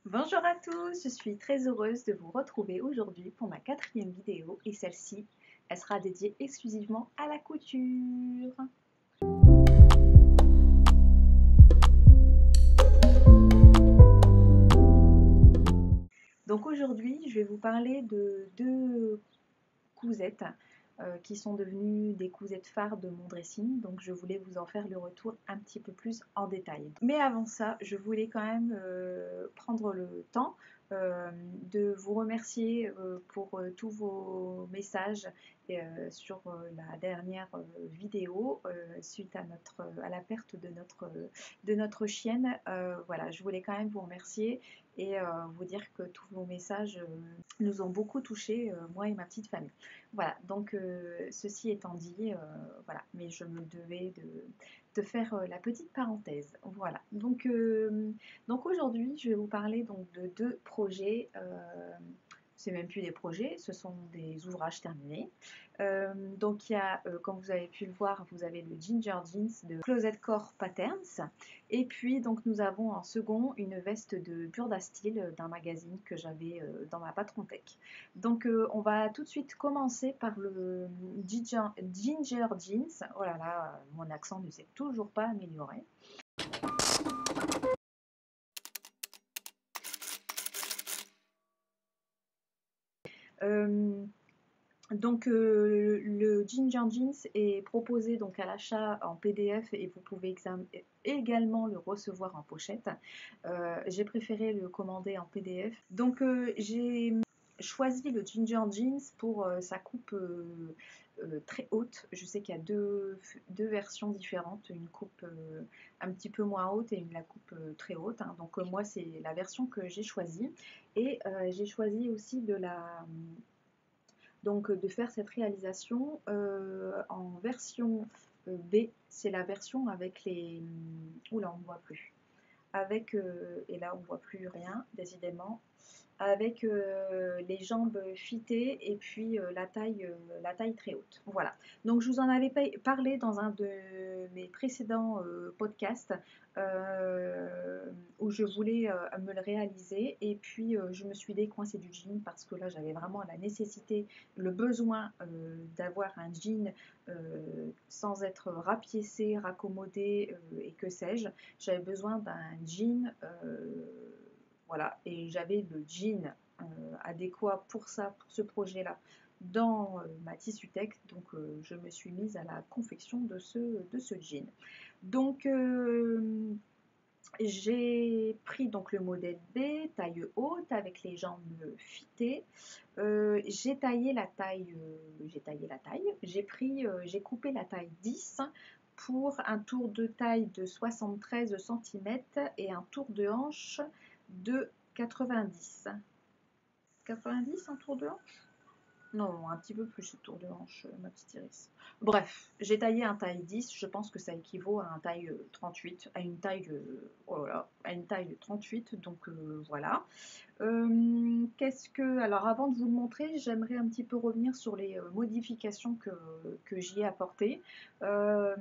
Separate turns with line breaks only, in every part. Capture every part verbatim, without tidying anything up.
Bonjour à tous, je suis très heureuse de vous retrouver aujourd'hui pour ma quatrième vidéo et celle-ci, elle sera dédiée exclusivement à la couture. Donc aujourd'hui, je vais vous parler de deux cousettes euh, qui sont devenues des cousettes phares de mon dressing. Donc je voulais vous en faire le retour un petit peu plus en détail. Mais avant ça, je voulais quand même euh, prendre le temps euh, de vous remercier euh, pour euh, tous vos messages euh, sur euh, la dernière euh, vidéo euh, suite à, notre, à la perte de notre, de notre chienne. Euh, voilà, je voulais quand même vous remercier et euh, vous dire que tous vos messages euh, nous ont beaucoup touchés, euh, moi et ma petite famille. Voilà, donc euh, ceci étant dit, euh, voilà, mais je me devais de, de faire euh, la petite parenthèse. Voilà, donc, euh, donc aujourd'hui, je vais vous parler donc de deux projets. Euh, c'est même plus des projets, ce sont des ouvrages terminés. Euh, donc il y a, euh, comme vous avez pu le voir, vous avez le Ginger Jeans de Closet Core Patterns. Et puis donc nous avons en second une veste de Burda Style d'un magazine que j'avais euh, dans ma Patron Tech. Donc euh, on va tout de suite commencer par le Ginger, Ginger Jeans. Oh là là, mon accent ne s'est toujours pas amélioré. Euh, Donc euh, le Ginger Jeans est proposé donc à l'achat en P D F et vous pouvez également le recevoir en pochette. Euh, j'ai préféré le commander en P D F. Donc euh, j'ai choisi le Ginger Jeans pour euh, sa coupe euh, euh, très haute. Je sais qu'il y a deux, deux versions différentes, une coupe euh, un petit peu moins haute et une la coupe euh, très haute. Hein. Donc euh, moi c'est la version que j'ai choisie et euh, j'ai choisi aussi de la donc de faire cette réalisation euh, en version euh, B, c'est la version avec les... Oula, on ne voit plus. Avec, euh, et là on ne voit plus rien, décidément, avec euh, les jambes fitées et puis euh, la, taille, euh, la taille très haute. Voilà. Donc je vous en avais parlé dans un de mes précédents euh, podcasts euh, où je voulais euh, me le réaliser et puis euh, je me suis décoincée du jean parce que là j'avais vraiment la nécessité, le besoin euh, d'avoir un jean euh, sans être rapiécé, raccommodé euh, et que sais-je. J'avais besoin d'un jean euh, voilà, et j'avais le jean euh, adéquat pour ça, pour ce projet-là, dans euh, ma tissu tech. Donc, euh, je me suis mise à la confection de ce, de ce jean. Donc, euh, j'ai pris donc le modèle B, taille haute, avec les jambes fitées. Euh, j'ai taillé la taille, euh, j'ai taillé la taille. J'ai pris, euh, j'ai coupé la taille dix pour un tour de taille de soixante-treize centimètres et un tour de hanche de quatre-vingt-dix. quatre-vingt-dix un tour de hanche? Non, un petit peu plus le tour de hanche, ma petite Iris. Bref, j'ai taillé un taille dix, je pense que ça équivaut à un taille trente-huit, à une taille, euh, oh là, à une taille trente-huit, donc euh, voilà. Euh, Qu'est-ce que... Alors avant de vous le montrer, j'aimerais un petit peu revenir sur les euh, modifications que, que j'y ai apportées. Euh,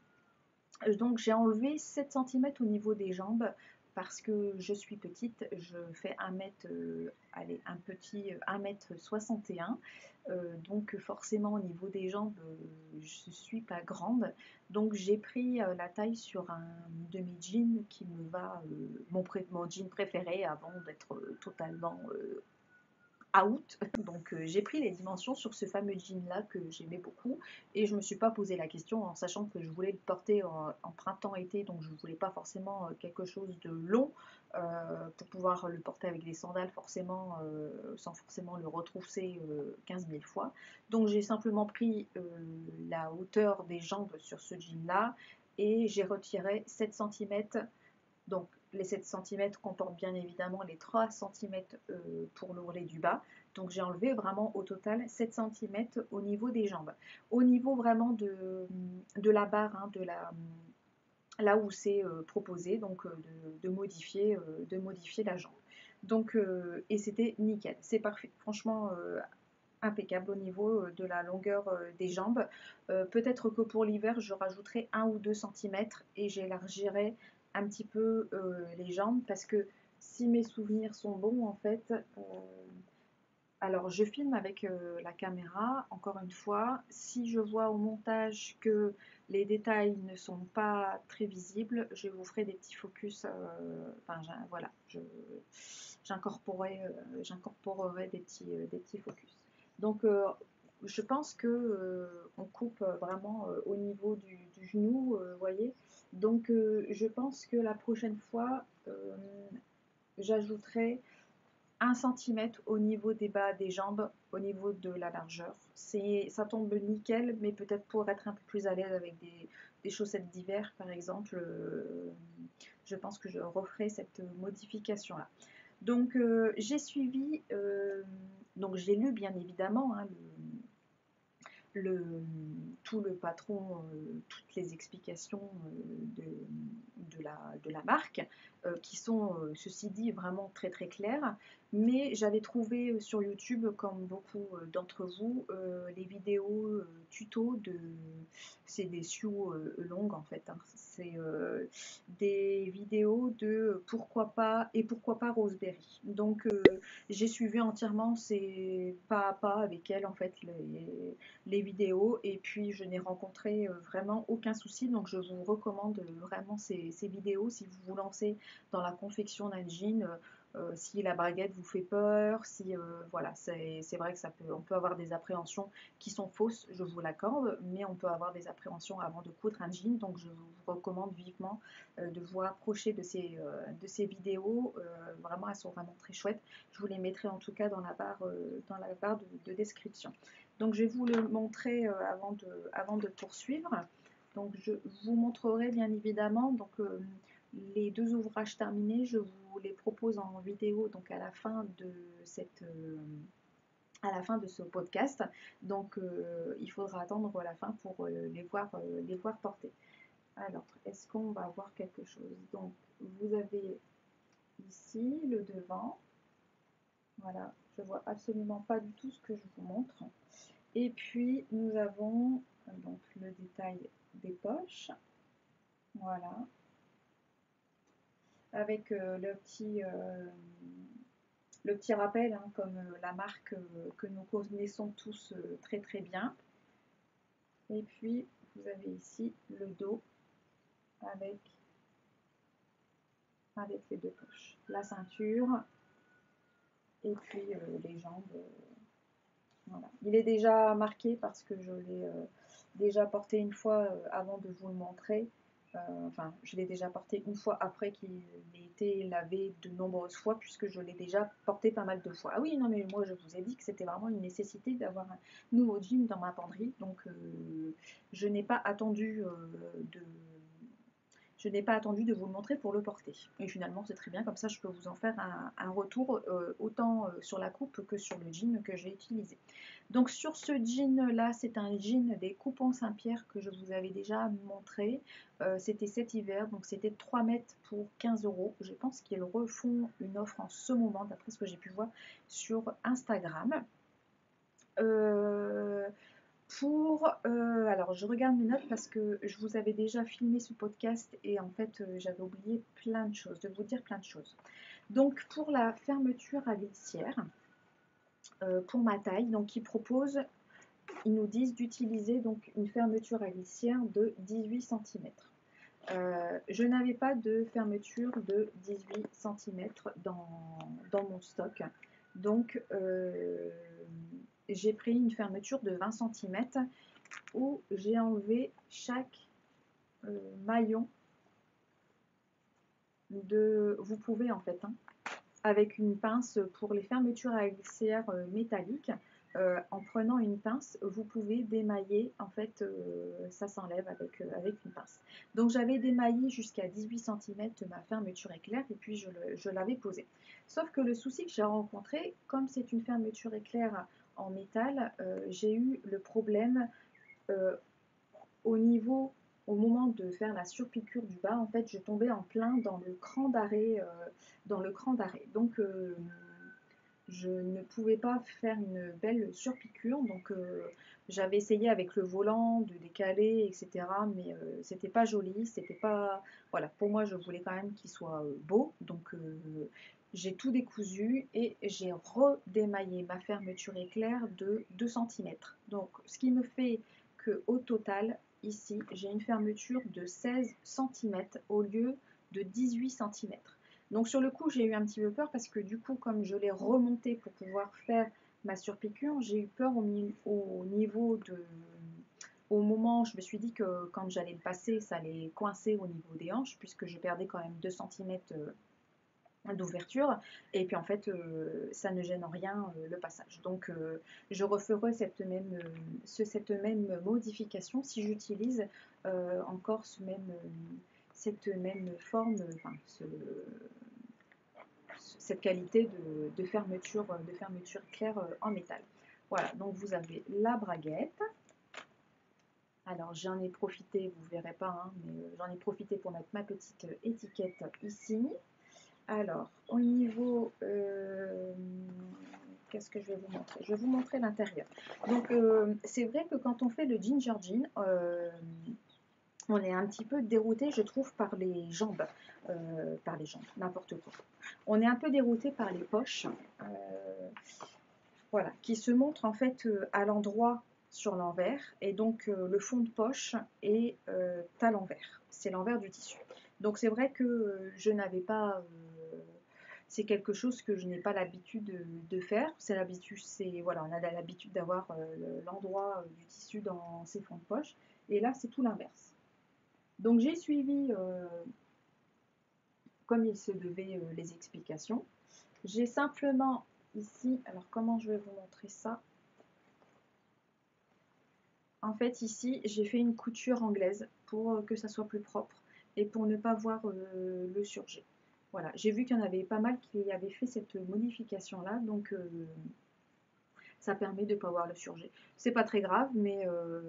donc j'ai enlevé sept centimètres au niveau des jambes parce que je suis petite, je fais un mètre, euh, allez, un petit un mètre soixante et un, euh, donc forcément au niveau des jambes, euh, je ne suis pas grande, donc j'ai pris euh, la taille sur un demi-jean qui me va, euh, mon, mon jean préféré avant d'être euh, totalement euh, out. Donc euh, j'ai pris les dimensions sur ce fameux jean là que j'aimais beaucoup et je me suis pas posé la question en sachant que je voulais le porter en, en printemps-été, donc je voulais pas forcément euh, quelque chose de long euh, pour pouvoir le porter avec des sandales forcément euh, sans forcément le retrousser euh, quinze mille fois. Donc j'ai simplement pris euh, la hauteur des jambes sur ce jean là et j'ai retiré sept centimètres. Donc les sept centimètres comportent bien évidemment les trois centimètres euh, pour l'ourlet du bas. Donc j'ai enlevé vraiment au total sept centimètres au niveau des jambes. Au niveau vraiment de, de la barre, hein, de la, là où c'est euh, proposé, donc euh, de, de, modifier, euh, de modifier la jambe. Donc, euh, et c'était nickel, c'est parfait. Franchement, euh, impeccable au niveau euh, de la longueur euh, des jambes. Euh, peut-être que pour l'hiver, je rajouterai un ou deux centimètres et j'élargirai un petit peu euh, les jambes parce que si mes souvenirs sont bons, en fait, euh, alors je filme avec euh, la caméra, encore une fois. Si je vois au montage que les détails ne sont pas très visibles, je vous ferai des petits focus. euh, Enfin, j'ai- voilà, je- j'incorporerai euh, j'incorporerai des petits, euh, des petits focus. Donc, euh, je pense que euh, on coupe vraiment euh, au niveau du, du genou, euh, voyez. Donc, euh, je pense que la prochaine fois, euh, j'ajouterai un centimètre au niveau des bas des jambes, au niveau de la largeur. C'est, ça tombe nickel, mais peut-être pour être un peu plus à l'aise avec des, des chaussettes d'hiver, par exemple, euh, je pense que je referai cette modification-là. Donc, euh, j'ai suivi, euh, donc j'ai lu bien évidemment hein, le, le, tout le patron, euh, toutes les explications euh, de, de, la, de la marque, euh, qui sont, euh, ceci dit, vraiment très très claires. Mais j'avais trouvé euh, sur YouTube, comme beaucoup euh, d'entre vous, euh, les vidéos euh, tuto de. C'est des sioux euh, longues en fait. Hein. C'est euh, des vidéos de pourquoi pas et pourquoi pas Roseberry. Donc euh, j'ai suivi entièrement ces pas à pas avec elle en fait les, les vidéos et puis je n'ai rencontré euh, vraiment aucun souci, donc je vous recommande euh, vraiment ces, ces vidéos si vous vous lancez dans la confection d'un jean, euh, euh, si la baguette vous fait peur, si euh, voilà, c'est vrai que ça peut, on peut avoir des appréhensions qui sont fausses, je vous l'accorde, mais on peut avoir des appréhensions avant de coudre un jean, donc je vous recommande vivement euh, de vous rapprocher de ces, euh, de ces vidéos, euh, vraiment elles sont vraiment très chouettes, je vous les mettrai en tout cas dans la barre, euh, dans la barre de, de description. Donc je vais vous le montrer euh, avant, de, avant de poursuivre. Donc je vous montrerai bien évidemment donc, euh, les deux ouvrages terminés. Je vous les propose en vidéo donc à la fin de cette euh, à la fin de ce podcast. Donc euh, il faudra attendre la fin pour euh, les, voir, euh, les voir porter. Alors, est-ce qu'on va voir quelque chose? Donc vous avez ici le devant. Voilà, je vois absolument pas du tout ce que je vous montre. Et puis nous avons donc le détail des poches, voilà, avec euh, le petit euh, le petit rappel, hein, comme euh, la marque euh, que nous connaissons tous euh, très très bien. Et puis vous avez ici le dos avec avec les deux poches, la ceinture et puis euh, les jambes. Euh, voilà. Il est déjà marqué parce que je l'ai euh, déjà porté une fois euh, avant de vous le montrer. Euh, enfin, je l'ai déjà porté une fois après qu'il ait été lavé de nombreuses fois, puisque je l'ai déjà porté pas mal de fois. Ah oui, non, mais moi je vous ai dit que c'était vraiment une nécessité d'avoir un nouveau jean dans ma penderie, donc euh, je n'ai pas attendu euh, de je n'ai pas attendu de vous le montrer pour le porter. Et finalement, c'est très bien, comme ça je peux vous en faire un, un retour euh, autant euh, sur la coupe que sur le jean que j'ai utilisé. Donc sur ce jean là, c'est un jean des Coupons Saint-Pierre que je vous avais déjà montré. Euh, c'était cet hiver, donc c'était trois mètres pour quinze euros. Je pense qu'ils refont une offre en ce moment, d'après ce que j'ai pu voir sur Instagram. Euh, pour, euh, alors je regarde mes notes parce que je vous avais déjà filmé ce podcast et en fait euh, j'avais oublié plein de choses, de vous dire plein de choses. Donc pour la fermeture à glissière, euh, pour ma taille, donc ils proposent, ils nous disent d'utiliser donc une fermeture à glissière de dix-huit centimètres. Euh, je n'avais pas de fermeture de dix-huit centimètres dans, dans mon stock, donc euh, j'ai pris une fermeture de vingt centimètres où j'ai enlevé chaque euh, maillon de. Vous pouvez en fait, hein, avec une pince pour les fermetures à glissière euh, métalliques, euh, en prenant une pince, vous pouvez démailler, en fait, euh, ça s'enlève avec, euh, avec une pince. Donc j'avais démaillé jusqu'à dix-huit centimètres ma fermeture éclair et puis je, je l'avais posée. Sauf que le souci que j'ai rencontré, comme c'est une fermeture éclair en métal, euh, j'ai eu le problème euh, au niveau, au moment de faire la surpiqûre du bas, en fait, je tombais en plein dans le cran d'arrêt, euh, dans le cran d'arrêt. Donc, euh, je ne pouvais pas faire une belle surpiqûre. Donc, euh, j'avais essayé avec le volant de décaler, et cetera. Mais euh, c'était pas joli, c'était pas. Voilà, pour moi, je voulais quand même qu'il soit euh, beau. Donc, euh, j'ai tout décousu et j'ai redémaillé ma fermeture éclair de deux centimètres. Donc ce qui me fait qu'au total, ici, j'ai une fermeture de seize centimètres au lieu de dix-huit centimètres. Donc sur le coup, j'ai eu un petit peu peur parce que du coup, comme je l'ai remonté pour pouvoir faire ma surpiqûre, j'ai eu peur au, au niveau de... Au moment, je me suis dit que quand j'allais le passer, ça allait coincer au niveau des hanches puisque je perdais quand même deux centimètres d'ouverture, et puis en fait euh, ça ne gêne en rien euh, le passage. Donc euh, je referai cette même, euh, ce, cette même modification si j'utilise euh, encore ce même, euh, cette même forme, enfin ce, cette qualité de, de, fermeture, de fermeture claire euh, en métal. Voilà, donc vous avez la braguette. Alors j'en ai profité, vous ne verrez pas, hein, mais j'en ai profité pour mettre ma petite étiquette ici. Alors, au niveau, euh, qu'est-ce que je vais vous montrer? Je vais vous montrer l'intérieur. Donc, euh, c'est vrai que quand on fait le ginger jean, euh, on est un petit peu dérouté, je trouve, par les jambes. Euh, par les jambes, n'importe quoi. On est un peu dérouté par les poches, euh, voilà, qui se montrent en fait à l'endroit sur l'envers. Et donc, euh, le fond de poche est euh, à l'envers. C'est l'envers du tissu. Donc, c'est vrai que euh, je n'avais pas... Euh, c'est quelque chose que je n'ai pas l'habitude de, de faire. C'est l'habitude, c'est voilà, on a l'habitude d'avoir euh, l'endroit du tissu dans ses fonds de poche. Et là, c'est tout l'inverse. Donc j'ai suivi euh, comme il se devait euh, les explications. J'ai simplement ici, alors comment je vais vous montrer ça? En fait, ici, j'ai fait une couture anglaise pour euh, que ça soit plus propre et pour ne pas voir euh, le surjet. Voilà, j'ai vu qu'il y en avait pas mal qui avaient fait cette modification-là, donc euh, ça permet de ne pas voir le surjet. C'est pas très grave, mais... Euh,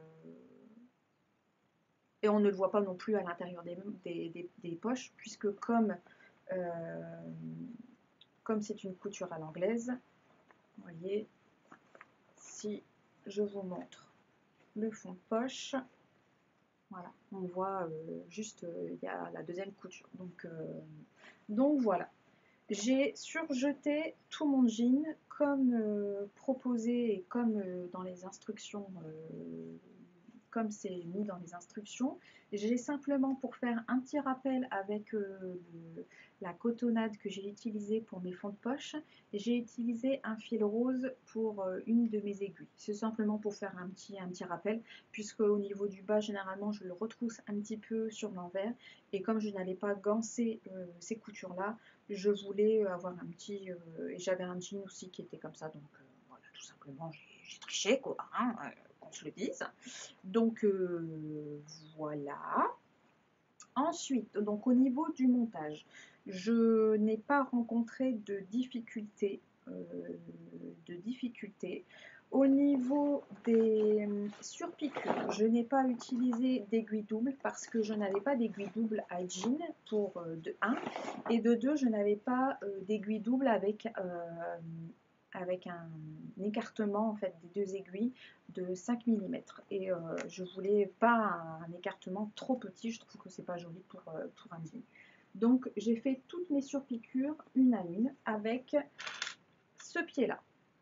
et on ne le voit pas non plus à l'intérieur des, des, des, des poches, puisque comme euh, comme c'est une couture à l'anglaise, vous voyez, si je vous montre le fond de poche, voilà, on voit euh, juste, euh, il y a la deuxième couture. Donc, euh, donc voilà. J'ai surjeté tout mon jean comme euh, proposé et comme euh, dans les instructions, euh, comme c'est mis dans les instructions. J'ai simplement, pour faire un petit rappel avec euh, le, la cotonnade que j'ai utilisée pour mes fonds de poche, j'ai utilisé un fil rose pour euh, une de mes aiguilles. C'est simplement pour faire un petit, un petit rappel, puisque au niveau du bas, généralement, je le retrousse un petit peu sur l'envers. Et comme je n'allais pas gancer euh, ces coutures-là, je voulais avoir un petit... Euh, et j'avais un jean aussi qui était comme ça, donc euh, voilà, tout simplement, j'ai triché, quoi, hein, euh, qu'on se le dise. Donc euh, voilà. Ensuite, donc au niveau du montage, je n'ai pas rencontré de difficultés. Euh, de difficultés. Au niveau des surpiqûres, je n'ai pas utilisé d'aiguille double parce que je n'avais pas d'aiguille double à jean pour euh, de un, et de deux, je n'avais pas euh, d'aiguille double avec euh, avec un, un écartement en fait des deux aiguilles de cinq millimètres, et euh, je voulais pas un, un écartement trop petit, je trouve que c'est pas joli pour, euh, pour un jean. Donc j'ai fait toutes mes surpiqûres une à une avec ce pied là.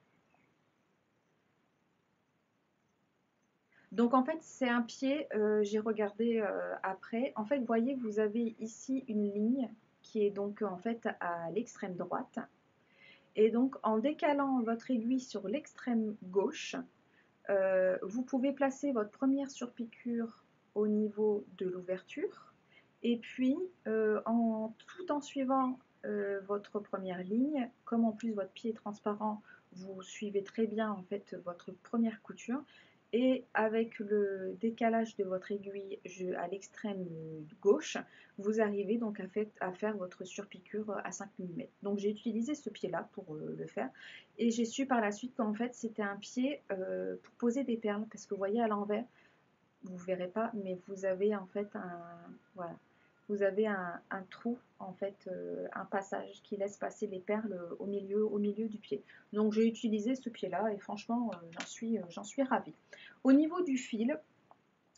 Donc en fait c'est un pied, euh, j'ai regardé euh, après, en fait vous voyez, vous avez ici une ligne qui est donc en fait à l'extrême droite, et donc en décalant votre aiguille sur l'extrême gauche, euh, vous pouvez placer votre première surpiqûre au niveau de l'ouverture, et puis euh, en, tout en suivant euh, votre première ligne, comme en plus votre pied est transparent, vous suivez très bien en fait votre première couture, et avec le décalage de votre aiguille à l'extrême gauche, vous arrivez donc à, fait, à faire votre surpiqûre à cinq millimètres. Donc j'ai utilisé ce pied-là pour euh, le faire, et j'ai su par la suite qu'en fait c'était un pied euh, pour poser des perles, parce que vous voyez à l'envers, vous ne verrez pas, mais vous avez en fait un, voilà, vous avez un, un trou, en fait, euh, un passage qui laisse passer les perles au milieu, au milieu du pied. Donc j'ai utilisé ce pied-là et franchement, euh, j'en suis, euh, j'en suis ravie. Au niveau du fil,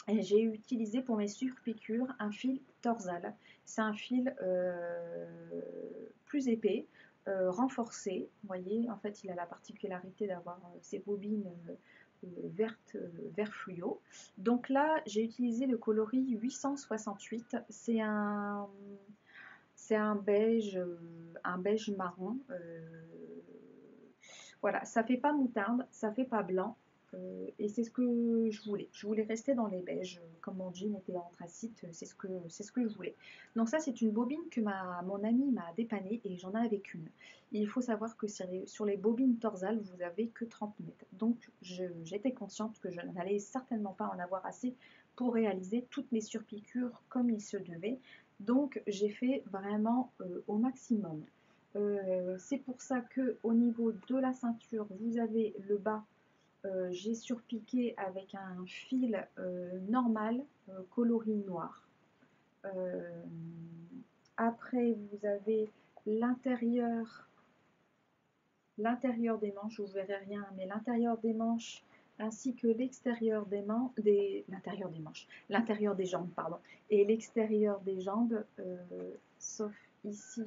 Et j'ai utilisé pour mes surpiqûres un fil Torzal. C'est un fil euh, plus épais, euh, renforcé. Vous voyez, en fait, il a la particularité d'avoir euh, ces bobines euh, euh, vertes, euh, vert fluo. Donc là, j'ai utilisé le coloris huit cent soixante-huit. C'est un, c'est un beige, euh, un beige marron. Euh, voilà, ça fait pas moutarde, ça fait pas blanc. Euh, et c'est ce que je voulais. Je voulais rester dans les beiges. Comme mon jean était anthracite, c'est ce que, c'est ce que je voulais. Donc ça, c'est une bobine que ma, mon ami m'a dépannée et j'en ai avec une. Il faut savoir que sur les, sur les bobines torsales, vous avez que trente mètres. Donc j'étais consciente que je n'allais certainement pas en avoir assez pour réaliser toutes mes surpiqûres comme il se devait. Donc j'ai fait vraiment euh, au maximum. Euh, c'est pour ça que au niveau de la ceinture, vous avez le bas. Euh, j'ai surpiqué avec un fil euh, normal, euh, coloris noir. Euh, après, vous avez l'intérieur, l'intérieur des manches, vous verrez rien, mais l'intérieur des manches ainsi que l'extérieur des manches, des, l'intérieur des manches, l'intérieur des jambes, pardon, et l'extérieur des jambes, euh, sauf ici.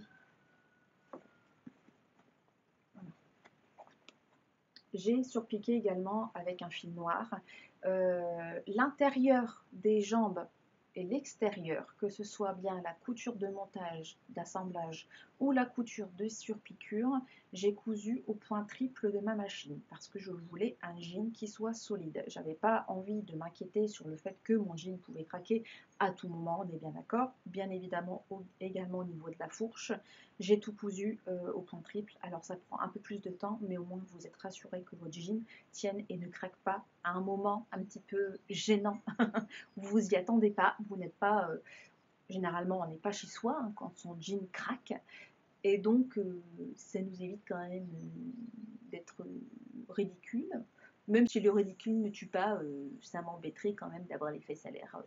J'ai surpiqué également avec un fil noir. Euh, l'intérieur des jambes et l'extérieur, que ce soit bien la couture de montage, d'assemblage ou la couture de surpiqûre, j'ai cousu au point triple de ma machine parce que je voulais un jean qui soit solide. J'avais pas envie de m'inquiéter sur le fait que mon jean pouvait craquer à tout moment, on est bien d'accord. Bien évidemment au, également au niveau de la fourche. J'ai tout cousu euh, au point triple, alors ça prend un peu plus de temps, mais au moins vous êtes rassuré que votre jean tienne et ne craque pas à un moment un petit peu gênant. Vous y attendez pas, vous n'êtes pas, euh, généralement on n'est pas chez soi hein, quand son jean craque, et donc euh, ça nous évite quand même euh, d'être euh, ridicule. Même si le ridicule ne tue pas, euh, ça m'embêterait quand même d'avoir les fesses à l'air. Euh,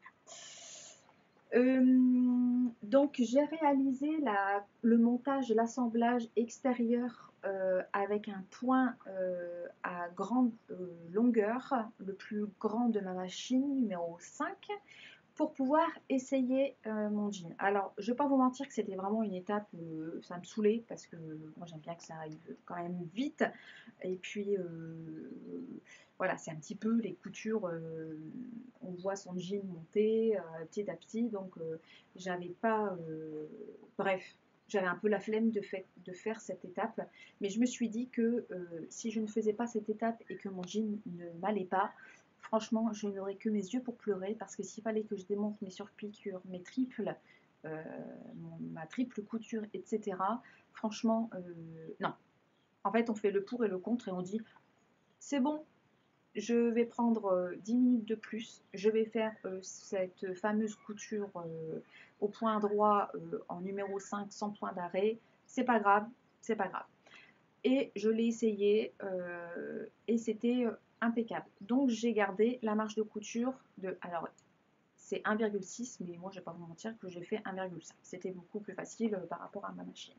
Euh, donc j'ai réalisé la, le montage, l'assemblage extérieur euh, avec un point euh, à grande euh, longueur, le plus grand de ma machine, numéro cinq, pour pouvoir essayer euh, mon jean. Alors, je ne vais pas vous mentir que c'était vraiment une étape, euh, ça me saoulait parce que moi j'aime bien que ça arrive quand même vite. Et puis, euh, voilà, c'est un petit peu les coutures, euh, on voit son jean monter euh, petit à petit, donc euh, j'avais pas, euh, bref, j'avais un peu la flemme de, fait, de faire cette étape, mais je me suis dit que euh, si je ne faisais pas cette étape et que mon jean ne m'allait pas, franchement, je n'aurais que mes yeux pour pleurer parce que s'il fallait que je démonte mes surpiqûres, mes triples, euh, mon, ma triple couture, et cetera. Franchement, euh, non. En fait, on fait le pour et le contre et on dit c'est bon, je vais prendre euh, dix minutes de plus, je vais faire euh, cette fameuse couture euh, au point droit euh, en numéro cinq sans point d'arrêt. C'est pas grave, c'est pas grave. Et je l'ai essayé euh, et c'était impeccable. Donc j'ai gardé la marge de couture de, alors c'est un virgule six, mais moi je vais pas vous mentir que j'ai fait un virgule cinq. C'était beaucoup plus facile euh, par rapport à ma machine.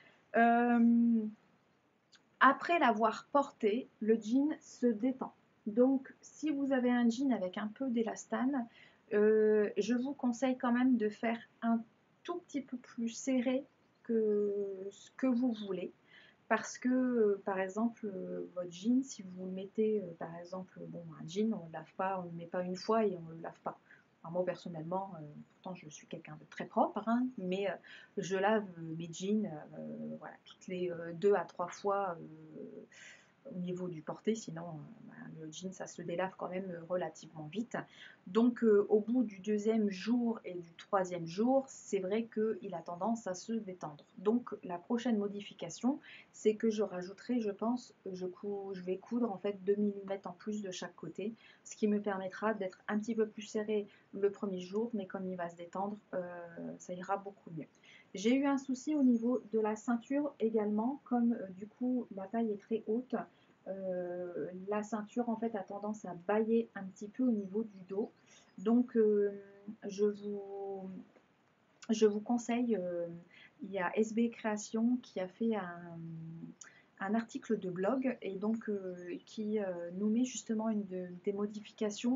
Euh, après l'avoir porté, le jean se détend. Donc si vous avez un jean avec un peu d'élastane, euh, je vous conseille quand même de faire un tout petit peu plus serré que ce que vous voulez. Parce que, euh, par exemple, euh, votre jean, si vous le mettez, euh, par exemple, bon, un jean, on ne le lave pas, on ne le met pas une fois et on ne le lave pas. Alors moi, personnellement, euh, pourtant, je suis quelqu'un de très propre, hein, mais euh, je lave euh, mes jeans euh, voilà, toutes les euh, deux à trois fois euh, au niveau du porté, sinon euh, bah, le jean ça se délave quand même euh, relativement vite. Donc euh, au bout du deuxième jour et du troisième jour, c'est vrai qu'il a tendance à se détendre. Donc la prochaine modification, c'est que je rajouterai, je pense, je, cou je vais coudre en fait deux millimètres en plus de chaque côté, ce qui me permettra d'être un petit peu plus serré le premier jour, mais comme il va se détendre, euh, ça ira beaucoup mieux. J'ai eu un souci au niveau de la ceinture également, comme euh, du coup la taille est très haute, euh, la ceinture en fait a tendance à bailler un petit peu au niveau du dos. Donc euh, je, vous, je vous conseille, euh, il y a S B Création qui a fait un, un article de blog et donc euh, qui euh, nous met justement une de, des modifications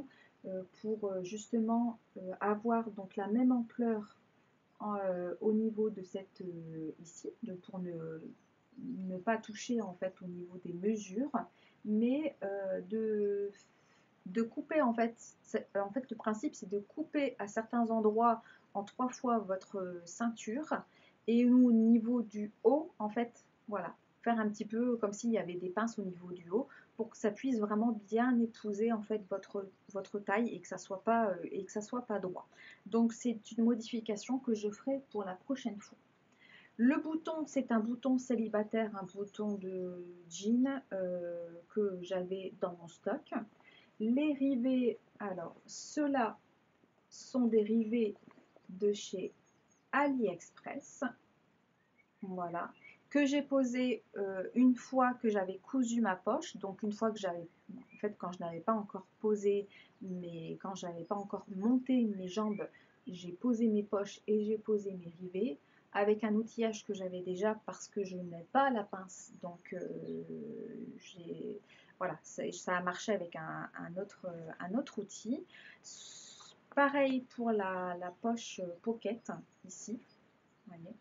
euh, pour euh, justement euh, avoir donc la même ampleur en, euh, au niveau de cette euh, ici, de, pour ne, ne pas toucher en fait au niveau des mesures, mais euh, de, de couper en fait, en fait le principe c'est de couper à certains endroits en trois fois votre ceinture et au niveau du haut en fait, voilà, faire un petit peu comme s'il y avait des pinces au niveau du haut pour que ça puisse vraiment bien épouser en fait votre, votre taille et que ça soit pas euh, et que ça soit pas droit. Donc c'est une modification que je ferai pour la prochaine fois. Le bouton, c'est un bouton célibataire, un bouton de jean euh, que j'avais dans mon stock. Les rivets, alors ceux-là sont des rivets de chez AliExpress. Voilà. Que j'ai posé euh, une fois que j'avais cousu ma poche, donc une fois que j'avais, en fait quand je n'avais pas encore posé, mais quand je n'avais pas encore monté mes jambes, j'ai posé mes poches et j'ai posé mes rivets avec un outillage que j'avais déjà parce que je n'ai pas la pince, donc euh, j'ai, voilà, ça, ça a marché avec un, un, autre, un autre outil. Pareil pour la, la poche pocket ici, vous voyez.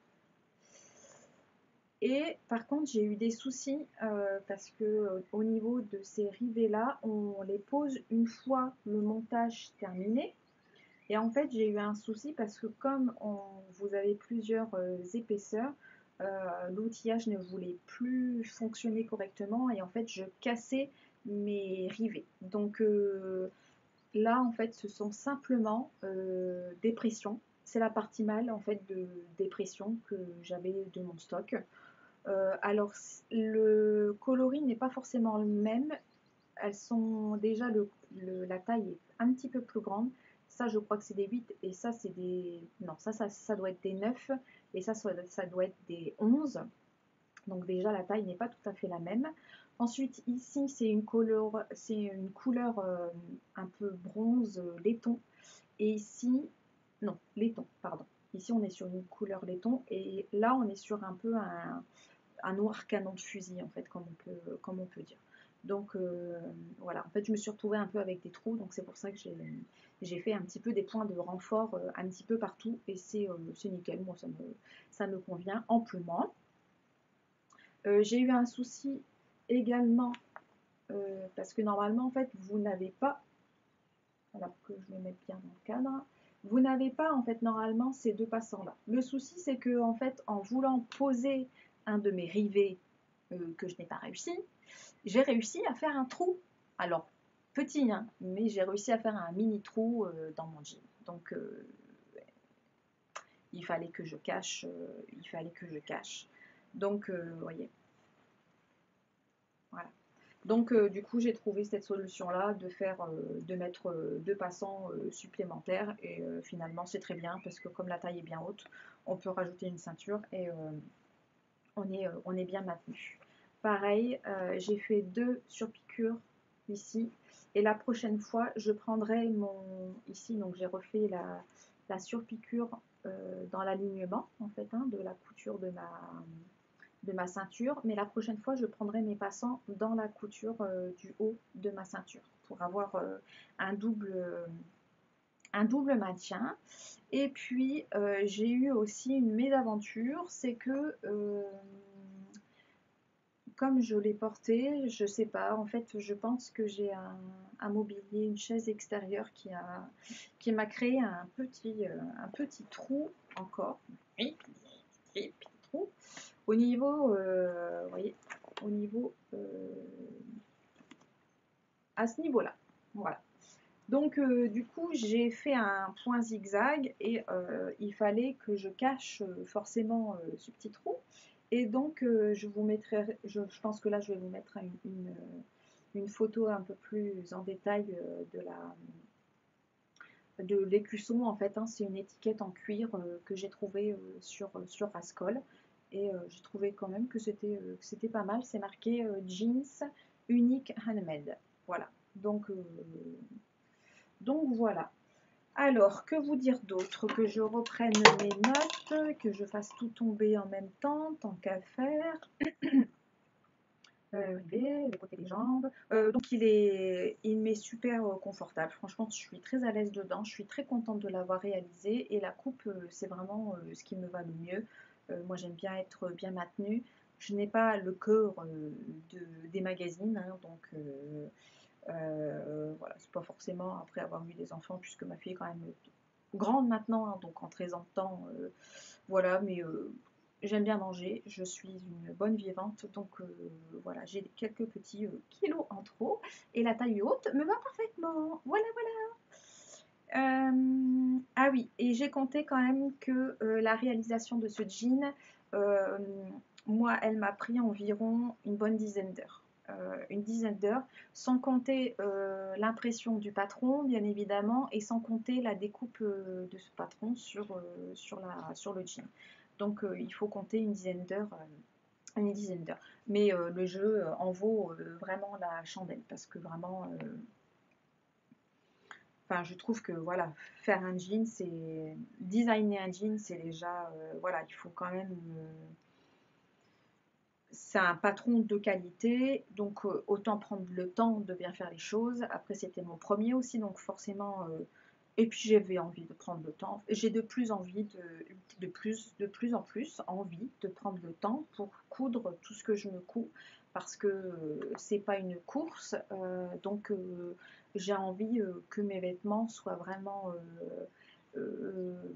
Et par contre, j'ai eu des soucis euh, parce que euh, au niveau de ces rivets-là, on les pose une fois le montage terminé. Et en fait, j'ai eu un souci parce que comme on, vous avez plusieurs euh, épaisseurs, euh, l'outillage ne voulait plus fonctionner correctement et en fait, je cassais mes rivets. Donc euh, là, en fait, ce sont simplement euh, des pressions. C'est la partie mâle en fait de des pressions que j'avais de mon stock. Euh, alors, le coloris n'est pas forcément le même. Elles sont déjà, le, le, la taille est un petit peu plus grande. Ça, je crois que c'est des huit et ça, c'est des... Non, ça, ça, ça doit être des neuf et ça, ça doit être des onze. Donc déjà, la taille n'est pas tout à fait la même. Ensuite, ici, c'est une couleur, c'est une couleur euh, un peu bronze euh, laiton. Et ici, non, laiton, pardon. Ici, on est sur une couleur laiton et là, on est sur un peu un un noir canon de fusil en fait, comme on peut, comme on peut dire. Donc euh, voilà, en fait je me suis retrouvée un peu avec des trous, donc c'est pour ça que j'ai fait un petit peu des points de renfort euh, un petit peu partout et c'est euh, nickel, moi ça me, ça me convient amplement. Euh, j'ai eu un souci également euh, parce que normalement en fait vous n'avez pas, alors que je me mette bien dans le cadre, vous n'avez pas en fait normalement ces deux passants là. Le souci c'est que en fait en voulant poser un de mes rivets euh, que je n'ai pas réussi, j'ai réussi à faire un trou. Alors, petit, hein, mais j'ai réussi à faire un mini trou euh, dans mon jean. Donc, euh, il fallait que je cache. Euh, il fallait que je cache. Donc, euh, vous voyez. Voilà. Donc, euh, du coup, j'ai trouvé cette solution-là de faire, euh, de mettre euh, deux passants euh, supplémentaires. Et euh, finalement, c'est très bien parce que comme la taille est bien haute, on peut rajouter une ceinture et euh, on, est, euh, on est bien maintenu. Pareil, euh, j'ai fait deux surpiqûres ici. Et la prochaine fois, je prendrai mon... Ici, donc j'ai refait la, la surpiqûre euh, dans l'alignement, en fait, hein, de la couture de ma, de ma ceinture. Mais la prochaine fois, je prendrai mes passants dans la couture euh, du haut de ma ceinture pour avoir euh, un double... Euh, un double maintien. Et puis, euh, j'ai eu aussi une mésaventure, c'est que... Euh, comme je l'ai porté, je sais pas, en fait, je pense que j'ai un, un mobilier, une chaise extérieure qui a, qui m'a créé un petit, euh, un petit trou encore, oui, petit trou au niveau, euh, vous voyez, au niveau, euh, à ce niveau-là, voilà. Donc, euh, du coup, j'ai fait un point zigzag et euh, il fallait que je cache euh, forcément euh, ce petit trou. Et donc, euh, je vous mettrai, je, je pense que là, je vais vous mettre une, une, une photo un peu plus en détail euh, de la de l'écusson. En fait, hein, c'est une étiquette en cuir euh, que j'ai trouvée euh, sur, sur Rascol. Et euh, j'ai trouvé quand même que c'était euh, que c'était pas mal. C'est marqué euh, jeans unique handmade. Voilà. Donc, euh, donc voilà. Alors, que vous dire d'autre? Que je reprenne mes notes, que je fasse tout tomber en même temps, tant qu'à faire. euh, rivé, le côté des jambes. Euh, donc il est, il m'est super euh, confortable. Franchement, je suis très à l'aise dedans. Je suis très contente de l'avoir réalisé. Et la coupe, euh, c'est vraiment euh, ce qui me va le mieux. Euh, moi, j'aime bien être bien maintenue. Je n'ai pas le cœur euh, de, des magazines, hein, donc euh, euh, voilà, c'est pas forcément après avoir eu des enfants, puisque ma fille est quand même grande maintenant, hein, donc en treize ans de temps, euh, voilà, mais euh, j'aime bien manger, je suis une bonne vivante, donc euh, voilà, j'ai quelques petits euh, kilos en trop, et la taille haute me va parfaitement, voilà, voilà. Euh, ah oui, et j'ai compté quand même que euh, la réalisation de ce jean, euh, moi, elle m'a pris environ une bonne dizaine d'heures. Euh, une dizaine d'heures, sans compter euh, l'impression du patron, bien évidemment, et sans compter la découpe euh, de ce patron sur, euh, sur, la, sur le jean. Donc, euh, il faut compter une dizaine d'heures. Euh, une dizaine d'heures. Mais euh, le jeu euh, en vaut euh, vraiment la chandelle, parce que vraiment, euh, enfin, je trouve que voilà, faire un jean, c'est designer un jean, c'est déjà, euh, voilà, il faut quand même. Euh, c'est un patron de qualité, donc euh, autant prendre le temps de bien faire les choses. Après, c'était mon premier aussi, donc forcément. Euh, et puis j'avais envie de prendre le temps. J'ai de plus envie de, de plus, de plus en plus envie de prendre le temps pour coudre tout ce que je me couds, parce que euh, c'est pas une course, euh, donc euh, j'ai envie euh, que mes vêtements soient vraiment euh, euh,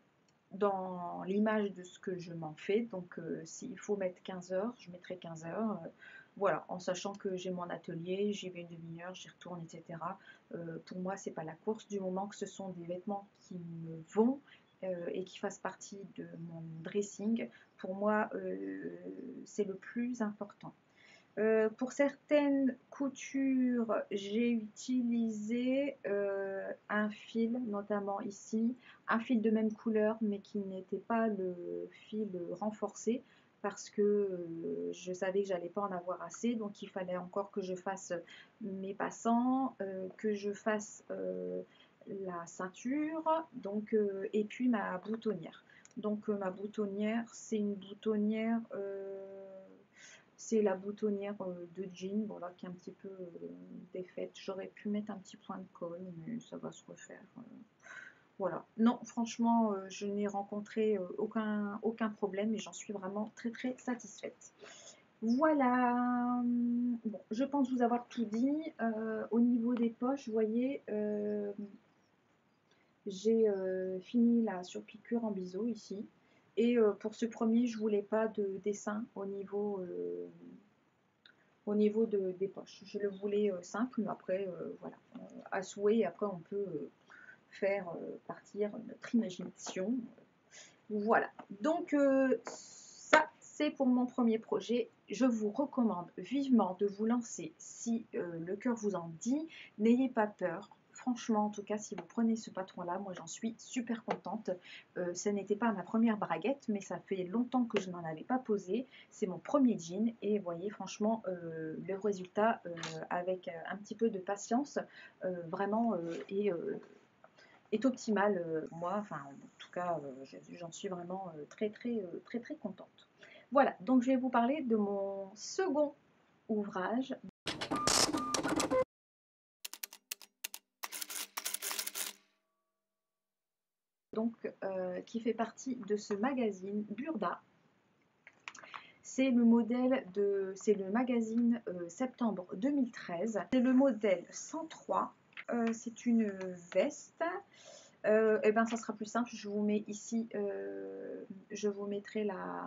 dans l'image de ce que je m'en fais. Donc euh, s'il faut mettre quinze heures, je mettrai quinze heures. Euh, voilà, en sachant que j'ai mon atelier, j'y vais une demi-heure, j'y retourne, et cetera. Euh, pour moi, c'est pas la course du moment que ce sont des vêtements qui me vont euh, et qui fassent partie de mon dressing. Pour moi, euh, c'est le plus important. Euh, pour certaines coutures, j'ai utilisé euh, un fil, notamment ici, un fil de même couleur, mais qui n'était pas le fil renforcé, parce que euh, je savais que j'allais pas en avoir assez, donc il fallait encore que je fasse mes passants, euh, que je fasse euh, la ceinture, donc, euh, et puis ma boutonnière. Donc euh, ma boutonnière, c'est une boutonnière... Euh, c'est la boutonnière euh, de jean, bon là qui est un petit peu euh, défaite. J'aurais pu mettre un petit point de colle, mais ça va se refaire. euh. Voilà. Non, franchement, euh, je n'ai rencontré euh, aucun, aucun problème et j'en suis vraiment très très satisfaite. Voilà. Bon, je pense vous avoir tout dit. Euh, au niveau des poches, vous voyez, euh, j'ai euh, fini la surpiqûre en biseau ici. Et euh, pour ce premier, je voulais pas de dessin au niveau euh, au niveau de, des poches. Je le voulais euh, simple, mais après, euh, voilà, euh, à souhait, et après on peut euh, faire euh, partir notre imagination. Voilà, donc euh, ça c'est pour mon premier projet. Je vous recommande vivement de vous lancer si euh, le cœur vous en dit. N'ayez pas peur. Franchement, en tout cas, si vous prenez ce patron-là, moi j'en suis super contente. Euh, ce n'était pas ma première braguette, mais ça fait longtemps que je n'en avais pas posé. C'est mon premier jean et vous voyez, franchement, euh, le résultat, euh, avec un petit peu de patience, euh, vraiment euh, est, euh, est optimal. Euh, moi, enfin, en tout cas, euh, j'en suis vraiment euh, très, très, euh, très, très contente. Voilà, donc je vais vous parler de mon second ouvrage. Donc, euh, qui fait partie de ce magazine Burda. C'est le modèle de, c'est le magazine euh, septembre deux mille treize. C'est le modèle cent trois. Euh, c'est une veste. Euh, et ben, ça sera plus simple. Je vous mets ici, euh, je vous mettrai la,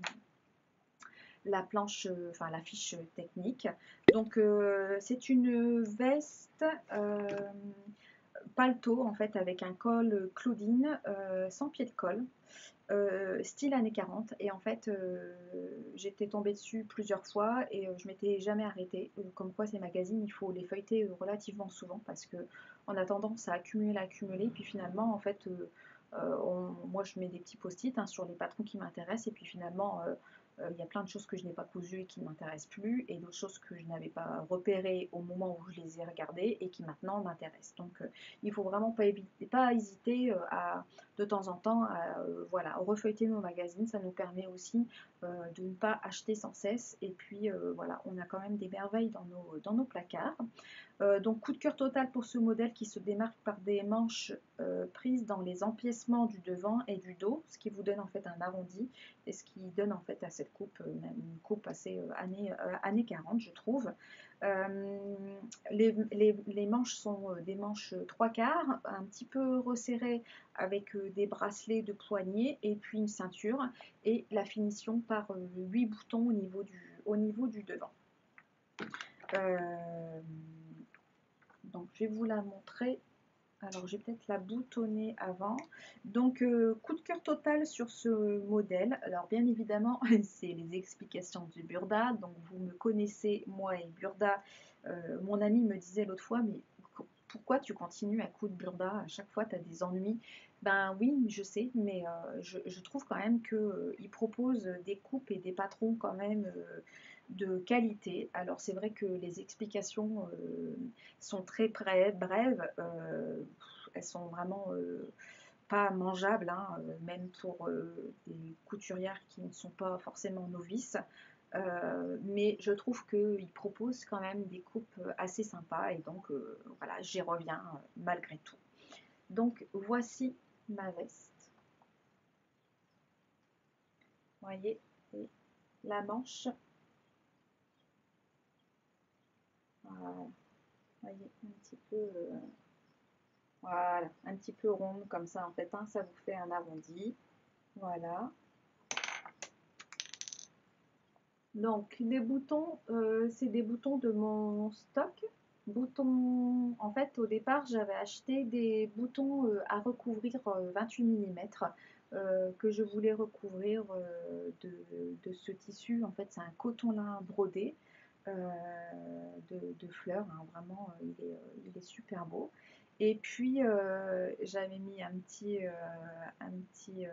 la planche, euh, enfin la fiche technique. Donc, euh, c'est une veste. Euh, paletot en fait avec un col Claudine euh, sans pied de colle, euh, style années quarante, et en fait euh, j'étais tombée dessus plusieurs fois et euh, je m'étais jamais arrêtée. Euh, comme quoi ces magazines il faut les feuilleter euh, relativement souvent parce que on a tendance à accumuler accumuler puis finalement en fait euh, euh, on, moi je mets des petits post-it hein, sur les patrons qui m'intéressent et puis finalement euh, Euh, il y a plein de choses que je n'ai pas cousues et qui ne m'intéressent plus, et d'autres choses que je n'avais pas repérées au moment où je les ai regardées et qui maintenant m'intéressent. Donc euh, il ne faut vraiment pas, éviter, pas hésiter euh, à de temps en temps à euh, voilà, refeuilleter nos magazines. Ça nous permet aussi euh, de ne pas acheter sans cesse, et puis euh, voilà, on a quand même des merveilles dans nos, dans nos placards. Euh, donc coup de cœur total pour ce modèle qui se démarque par des manches euh, prises dans les empiècements du devant et du dos, ce qui vous donne en fait un arrondi, et ce qui donne en fait à cette coupe euh, une coupe assez euh, années, euh, années quarante, je trouve. Euh, les, les, les manches sont euh, des manches trois quarts, un petit peu resserrées avec euh, des bracelets de poignet et puis une ceinture, et la finition par euh, huit boutons au niveau du, au niveau du devant. Euh, donc je vais vous la montrer. Alors je vais peut-être la boutonner avant. Donc euh, coup de cœur total sur ce modèle. Alors bien évidemment c'est les explications du Burda. Donc vous me connaissez, moi et Burda. Euh, mon ami me disait l'autre fois, mais pourquoi tu continues à coup de Burda? À chaque fois tu as des ennuis. Ben oui, je sais, mais euh, je, je trouve quand même qu'il euh, propose des coupes et des patrons quand même euh, de qualité. Alors c'est vrai que les explications euh, sont très brèves, euh, elles sont vraiment euh, pas mangeables, hein, euh, même pour euh, des couturières qui ne sont pas forcément novices. Euh, mais je trouve qu'ils proposent quand même des coupes assez sympas, et donc euh, voilà, j'y reviens euh, malgré tout. Donc voici ma veste. Vous voyez, et la manche. Voilà, vous voyez, un petit peu... Euh, voilà, un petit peu ronde comme ça en fait, hein, ça vous fait un arrondi. Voilà. Donc les boutons, euh, c'est des boutons de mon stock. Boutons, en fait au départ j'avais acheté des boutons euh, à recouvrir euh, vingt-huit millimètres euh, que je voulais recouvrir euh, de, de ce tissu. En fait c'est un coton lin brodé euh, de, de fleurs, hein. Vraiment euh, il, est, euh, il est super beau. Et puis euh, j'avais mis un petit, euh, un petit euh,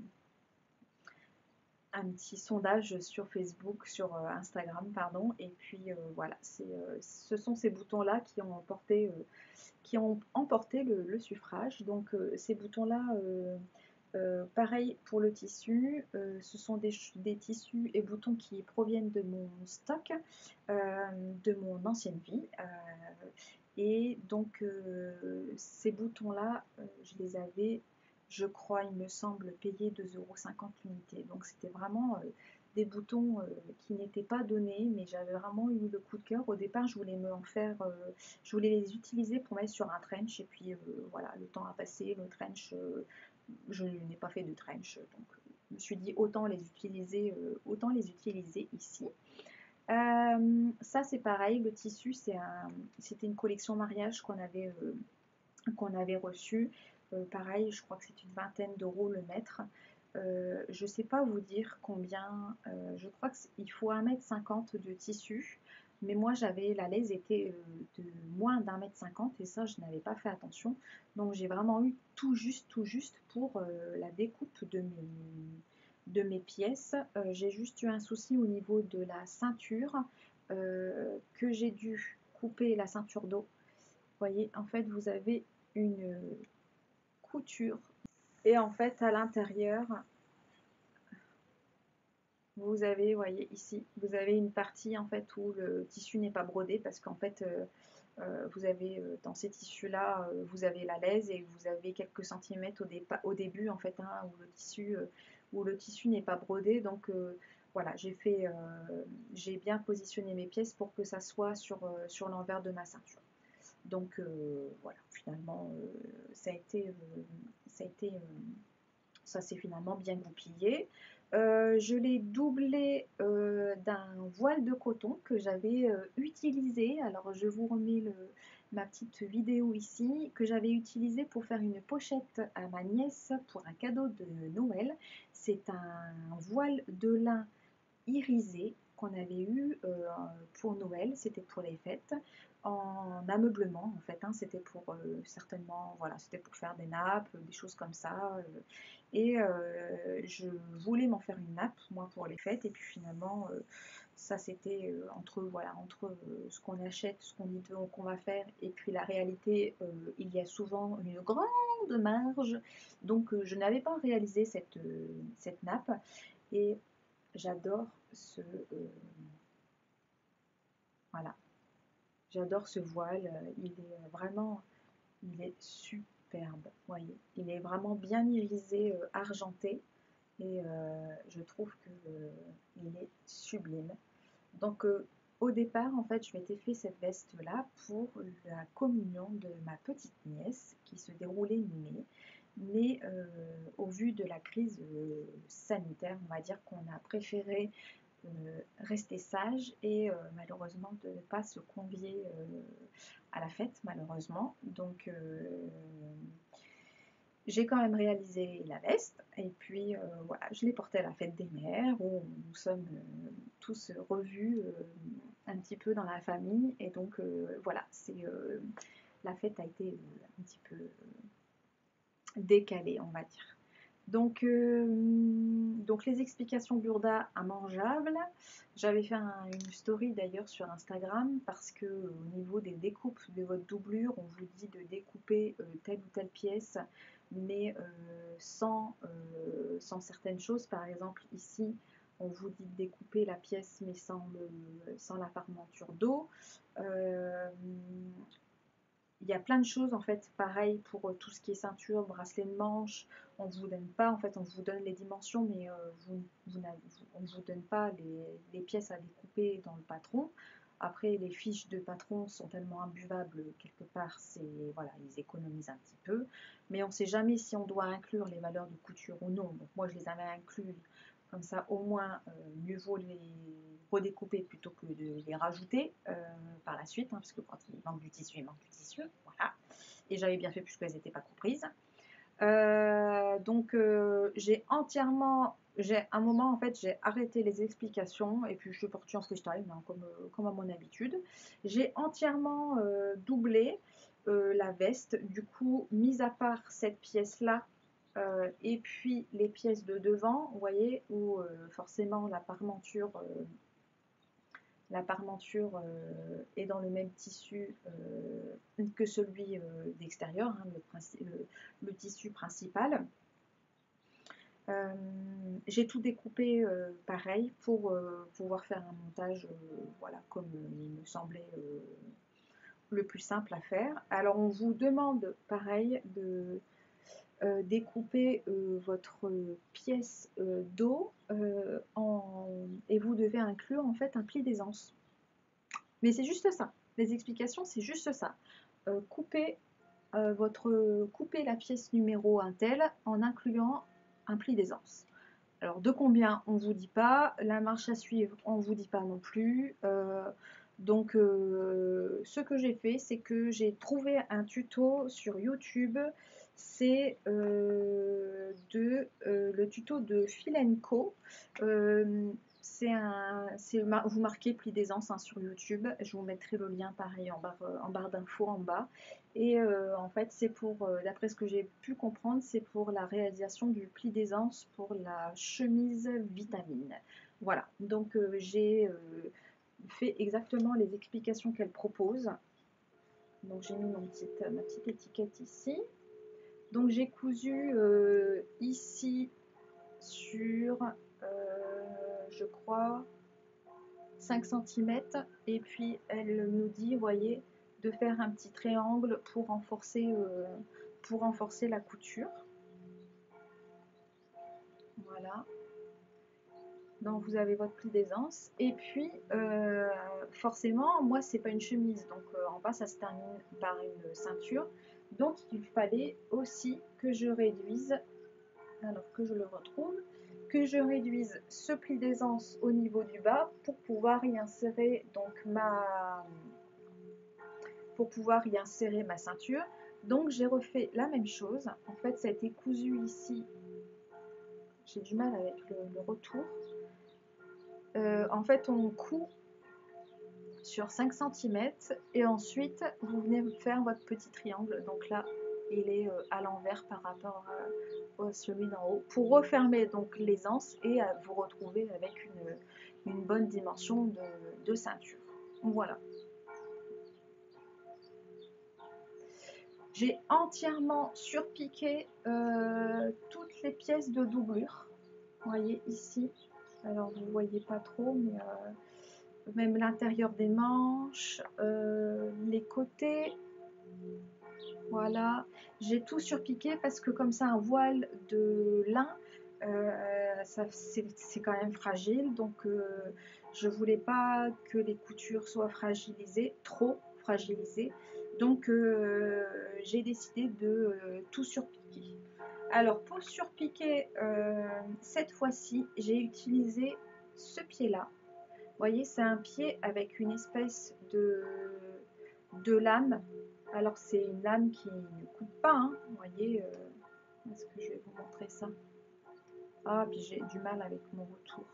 un petit sondage sur Facebook, sur euh, Instagram, pardon, et puis euh, voilà, c'est, euh, ce sont ces boutons-là qui ont emporté, euh, qui ont emporté le, le suffrage. Donc euh, ces boutons-là, euh, euh, pareil pour le tissu, euh, ce sont des, des, tissus et boutons qui proviennent de mon stock, euh, de mon ancienne vie. Euh, et donc euh, ces boutons-là, euh, je les avais, je crois, il me semble, payés deux euros cinquante l'unité. Donc c'était vraiment euh, des boutons euh, qui n'étaient pas donnés, mais j'avais vraiment eu le coup de cœur. Au départ, je voulais me en faire, euh, je voulais les utiliser pour mettre sur un trench, et puis euh, voilà, le temps a passé, le trench, euh, je n'ai pas fait de trench, donc je me suis dit autant les utiliser, euh, autant les utiliser ici. Euh, ça c'est pareil, le tissu c'est un, c'était une collection mariage qu'on avait, euh, qu'on avait reçue. Euh, pareil, je crois que c'est une vingtaine d'euros le mètre. Euh, je ne sais pas vous dire combien, euh, je crois qu'il faut un mètre cinquante de tissu, mais moi j'avais, la laise était euh, de moins d'un mètre cinquante, et ça je n'avais pas fait attention, donc j'ai vraiment eu tout juste, tout juste pour euh, la découpe de mes, de mes pièces. Euh, j'ai juste eu un souci au niveau de la ceinture, euh, que j'ai dû couper la ceinture d'eau. Vous voyez, en fait vous avez une couture, et en fait à l'intérieur vous avez, voyez ici, vous avez une partie en fait où le tissu n'est pas brodé, parce qu'en fait euh, euh, vous avez euh, dans ces tissus là euh, vous avez la laise, et vous avez quelques centimètres au, au début en fait, hein, où le tissu euh, où le tissu n'est pas brodé. Donc euh, voilà, j'ai fait euh, j'ai bien positionné mes pièces pour que ça soit sur, euh, sur l'envers de ma ceinture. Donc euh, voilà, finalement euh, ça a été euh, ça a été euh, ça s'est finalement bien goupillé. Euh, je l'ai doublé euh, d'un voile de coton que j'avais euh, utilisé. Alors je vous remets le, ma petite vidéo ici, que j'avais utilisé pour faire une pochette à ma nièce pour un cadeau de Noël. C'est un voile de lin irisé qu'on avait eu euh, pour Noël, c'était pour les fêtes, en ameublement en fait, hein, c'était pour euh, certainement, voilà, c'était pour faire des nappes, des choses comme ça. Euh, Et euh, je voulais m'en faire une nappe, moi, pour les fêtes. Et puis finalement, euh, ça c'était euh, entre, voilà, entre euh, ce qu'on achète, ce qu'on dit qu'on va faire, et puis la réalité, euh, il y a souvent une grande marge. Donc euh, je n'avais pas réalisé cette, euh, cette nappe. Et j'adore ce... euh, voilà, j'adore ce voile. Il est vraiment... Il est superbe, voyez. Il est vraiment bien irisé, euh, argenté. Et euh, je trouve qu'il est sublime. Donc euh, au départ, en fait, je m'étais fait cette veste-là pour la communion de ma petite nièce qui se déroulait mi-mai. Mais euh, au vu de la crise euh, sanitaire, on va dire qu'on a préféré euh, rester sage et euh, malheureusement de ne pas se convier euh, à la fête, malheureusement. Donc euh, j'ai quand même réalisé la veste et puis euh, voilà, je l'ai portée à la fête des mères où nous sommes euh, tous revus euh, un petit peu dans la famille et donc euh, voilà, c'est euh, la fête a été euh, un petit peu décalée, on va dire. Donc, euh, donc les explications Burda à mangeable. J'avais fait un, une story d'ailleurs sur Instagram parce que euh, au niveau des découpes de votre doublure, on vous dit de découper euh, telle ou telle pièce, mais euh, sans, euh, sans certaines choses. Par exemple, ici, on vous dit de découper la pièce mais sans, le, sans la parmenture d'eau. Euh, il y a plein de choses en fait, pareil pour euh, tout ce qui est ceinture, bracelet de manche. On ne vous donne pas, en fait, on vous donne les dimensions, mais euh, vous, vous on ne vous donne pas les, les pièces à découper dans le patron. Après, les fiches de patron sont tellement imbuvables, quelque part, c'est voilà, ils économisent un petit peu. Mais on ne sait jamais si on doit inclure les valeurs de couture ou non. Donc moi, je les avais inclus comme ça, au moins, euh, mieux vaut les redécouper plutôt que de les rajouter euh, par la suite, hein, parce que quand il manque du tissu, il manque du tissu. Voilà. Et j'avais bien fait puisqu'elles n'étaient pas comprises. Euh, donc euh, j'ai entièrement, j'ai un moment en fait, j'ai arrêté les explications et puis je suis partie en freestyle, hein, comme, euh, comme à mon habitude. J'ai entièrement euh, doublé euh, la veste, du coup, mis à part cette pièce-là. Euh, et puis les pièces de devant, vous voyez, où euh, forcément la parmenture euh, la parmenture euh, est dans le même tissu euh, que celui euh, d'extérieur, hein, le, le, le, tissu principal. Euh, j'ai tout découpé euh, pareil pour euh, pouvoir faire un montage euh, voilà, comme il me semblait euh, le plus simple à faire. Alors on vous demande pareil de euh, découper euh, votre pièce euh, d'eau euh, et vous devez inclure en fait un pli d'aisance. Mais c'est juste ça. Les explications, c'est juste ça. Euh, coupez, euh, votre, coupez la pièce numéro un tel en incluant un pli d'aisance. Alors de combien on ne vous dit pas, la marche à suivre on ne vous dit pas non plus. Euh, donc euh, ce que j'ai fait, c'est que j'ai trouvé un tuto sur YouTube. C'est euh, de euh, le tuto de Filenco. Euh, c'est un, c'est vous marquez pli d'aisance hein, sur YouTube. Je vous mettrai le lien pareil en barre, en barre d'infos en bas. Et euh, en fait, c'est pour, euh, d'après ce que j'ai pu comprendre, c'est pour la réalisation du pli d'aisance pour la chemise vitamine. Voilà, donc euh, j'ai euh, fait exactement les explications qu'elle propose. Donc j'ai mis mon petite, ma petite étiquette ici. Donc j'ai cousu euh, ici sur, euh, je crois, cinq centimètres. Et puis elle nous dit, vous voyez, de faire un petit triangle pour renforcer, euh, pour renforcer la couture. Voilà. Donc vous avez votre pli d'aisance. Et puis euh, forcément, moi c'est pas une chemise, donc euh, en bas ça se termine par une ceinture. Donc il fallait aussi que je réduise, alors que je le retrouve, que je réduise ce pli d'aisance au niveau du bas pour pouvoir y insérer donc ma pour pouvoir y insérer ma ceinture. Donc j'ai refait la même chose. En fait ça a été cousu ici. J'ai du mal avec le, le retour. Euh, en fait on coud sur cinq centimètres et ensuite vous venez faire votre petit triangle. Donc là il est euh, à l'envers par rapport à, à celui d'en haut, pour refermer donc les anses et à vous retrouver avec une, une bonne dimension de, de ceinture. Voilà. J'ai entièrement surpiqué euh, toutes les pièces de doublure. Vous voyez ici, alors vous voyez pas trop, mais euh, même l'intérieur des manches, euh, les côtés, voilà. J'ai tout surpiqué parce que comme ça, un voile de lin, euh, c'est quand même fragile, donc euh, je voulais pas que les coutures soient fragilisées, trop fragilisées. Donc euh, j'ai décidé de euh, tout surpiquer. Alors pour surpiquer euh, cette fois-ci, j'ai utilisé ce pied-là. Vous voyez, c'est un pied avec une espèce de, de lame. Alors c'est une lame qui ne coupe pas, hein. Vous voyez, euh, est-ce que je vais vous montrer ça? Ah, puis j'ai du mal avec mon retour.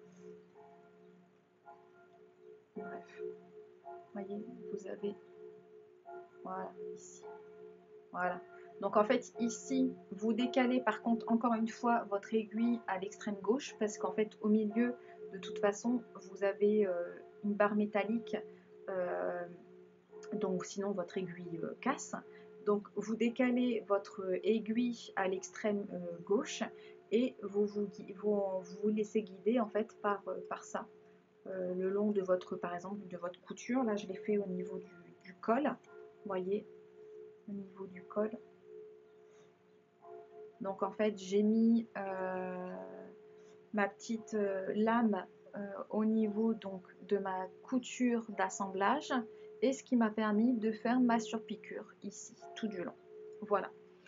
Bref, vous voyez, vous avez, voilà, ici. Voilà. Donc en fait, ici, vous décalez par contre encore une fois votre aiguille à l'extrême gauche parce qu'en fait, au milieu, de toute façon, vous avez euh, une barre métallique, euh, donc sinon votre aiguille euh, casse. Donc vous décalez votre aiguille à l'extrême euh, gauche et vous vous, vous vous laissez guider en fait par, euh, par ça. Euh, le long de votre, par exemple, de votre couture. Là, je l'ai fait au niveau du, du col. Vous voyez, au niveau du col. Donc en fait, j'ai mis euh, ma petite euh, lame euh, au niveau donc de ma couture d'assemblage et ce qui m'a permis de faire ma surpiqûre ici, tout du long. Voilà.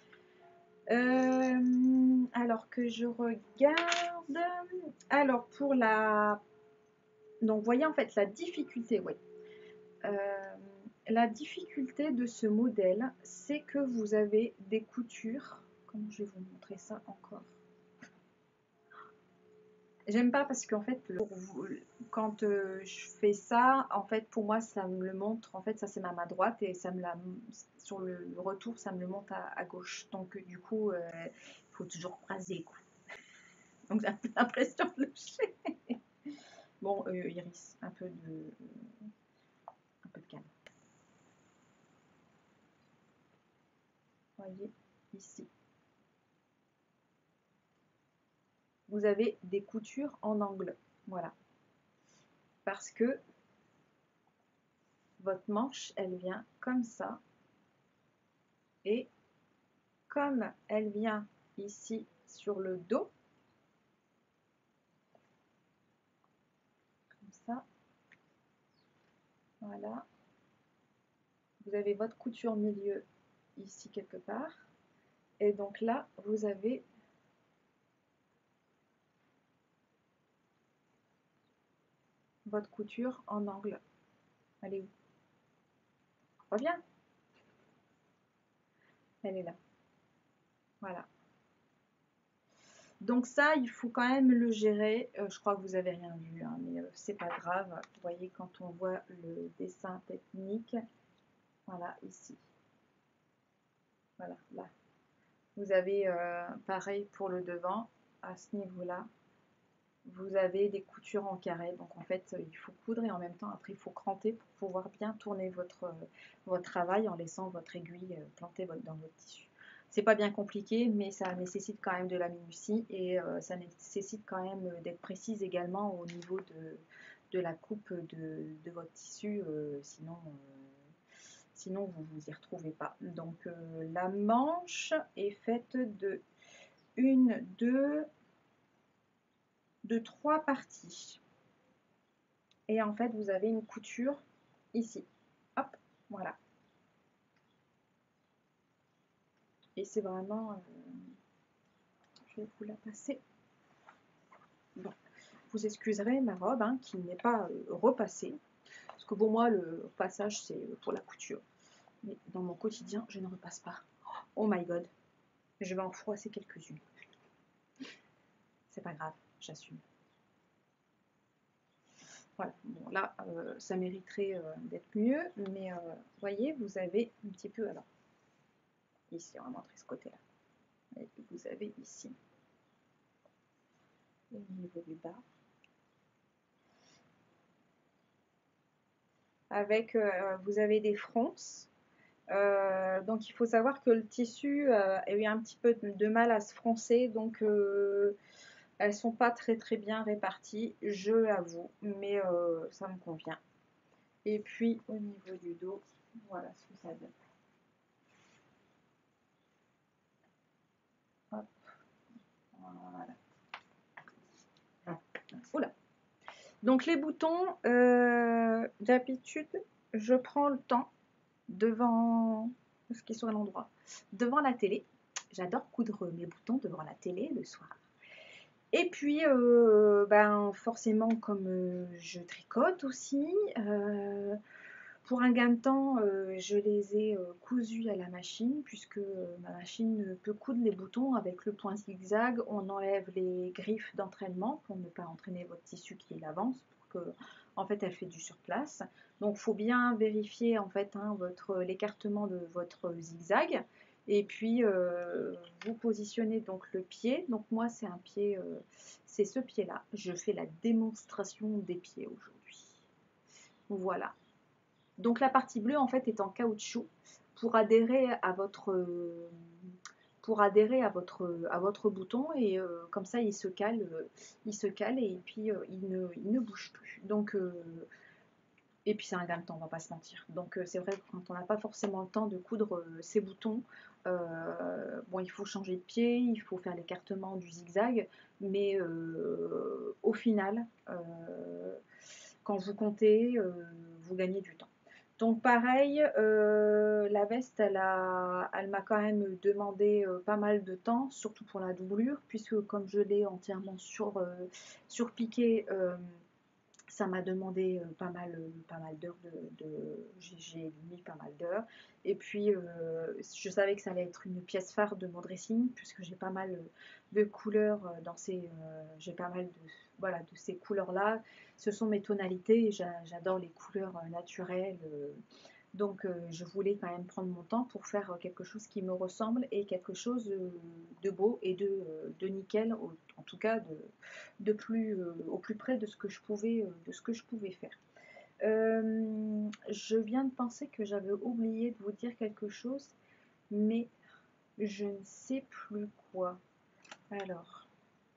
Euh, alors que je regarde. Alors pour la... Donc vous voyez en fait la difficulté, oui. Euh, la difficulté de ce modèle, c'est que vous avez des coutures. Comment je vais vous montrer ça encore? J'aime pas parce qu'en fait, vous, quand euh, je fais ça, en fait, pour moi, ça me le montre. En fait, ça c'est ma main droite et ça me la, sur le retour, ça me le montre à, à gauche. Donc, du coup, il euh, faut toujours croiser, quoi. Donc, j'ai un peu l'impression de lâcher. Bon, euh, Iris, un peu de, un peu de calme. Voyez ici. Vous avez des coutures en angle, voilà. Parce que votre manche, elle vient comme ça. Et comme elle vient ici sur le dos, comme ça, voilà, vous avez votre couture milieu ici quelque part. Et donc là, vous avez votre couture en angle. Elle est où? Reviens. Elle est là. Voilà. Donc ça, il faut quand même le gérer. Euh, je crois que vous avez rien vu, hein, mais euh, c'est pas grave. Vous voyez quand on voit le dessin technique, voilà ici. Voilà, là. Vous avez euh, pareil pour le devant, à ce niveau-là. Vous avez des coutures en carré, donc en fait il faut coudre et en même temps après il faut cranter pour pouvoir bien tourner votre, votre travail en laissant votre aiguille planter dans votre tissu. C'est pas bien compliqué, mais ça nécessite quand même de la minutie et euh, ça nécessite quand même d'être précise également au niveau de, de la coupe de, de votre tissu, euh, sinon, euh, sinon vous vous y retrouvez pas. Donc euh, la manche est faite de une, deux, de trois parties. Et en fait, vous avez une couture ici. Hop, voilà. Et c'est vraiment... Euh, je vais vous la passer. Bon, vous excuserez ma robe hein, qui n'est pas euh, repassée. Parce que pour moi, le passage, c'est pour la couture. Mais dans mon quotidien, je ne repasse pas. Oh my god. Je vais en froisser quelques-unes. C'est pas grave, j'assume. Voilà, bon là, euh, ça mériterait euh, d'être mieux, mais euh, voyez, vous avez un petit peu, alors, ici, on va montrer ce côté-là. Et vous avez ici, au niveau du bas, avec, euh, vous avez des fronces. Euh, donc il faut savoir que le tissu euh, a eu un petit peu de, de mal à se froncer, donc euh, elles sont pas très très bien réparties, je l'avoue, mais euh, ça me convient. Et puis au niveau du dos, voilà ce que ça donne. Hop, voilà. Oula. Donc les boutons, euh, d'habitude, je prends le temps devant ce qui soit l'endroit, devant la télé. J'adore coudre mes boutons devant la télé le soir. Et puis, euh, ben, forcément, comme euh, je tricote aussi, euh, pour un gain de temps, euh, je les ai euh, cousus à la machine, puisque euh, ma machine peut coudre les boutons avec le point zigzag. On enlève les griffes d'entraînement pour ne pas entraîner votre tissu qui l'avance, pour que, en fait, elle fait du surplace. Donc, il faut bien vérifier en fait hein, votre l'écartement de votre zigzag. Et puis, euh, vous positionnez donc le pied. Donc, moi, c'est un pied, euh, c'est ce pied-là. Je fais la démonstration des pieds aujourd'hui. Voilà. Donc, la partie bleue, en fait, est en caoutchouc pour adhérer à votre, pour adhérer à votre, à votre bouton. Et euh, comme ça, il se cale, euh, il se cale et puis euh, il, ne, il ne bouge plus. Donc, euh, et puis c'est un gain de temps, on va pas se mentir. Donc euh, c'est vrai que quand on n'a pas forcément le temps de coudre euh, ses boutons, euh, bon il faut changer de pied, il faut faire l'écartement du zigzag, mais euh, au final, euh, quand vous comptez, euh, vous gagnez du temps. Donc pareil, euh, la veste, elle, a, elle m'a quand même demandé euh, pas mal de temps, surtout pour la doublure, puisque comme je l'ai entièrement sur, euh, surpiqué, euh, ça m'a demandé euh, pas mal, euh, pas mal d'heures de, de j'ai mis pas mal d'heures. Et puis euh, je savais que ça allait être une pièce phare de mon dressing puisque j'ai pas mal de couleurs dans ces, euh, j'ai pas mal de voilà de ces couleurs là. Ce sont mes tonalités et j'adore les couleurs naturelles. Euh, donc euh, je voulais quand même prendre mon temps pour faire quelque chose qui me ressemble et quelque chose euh, de beau et de, euh, de nickel, au, en tout cas de, de plus, euh, au plus près de ce que je pouvais, euh, de ce que je pouvais faire. Euh, je viens de penser que j'avais oublié de vous dire quelque chose, mais je ne sais plus quoi. Alors,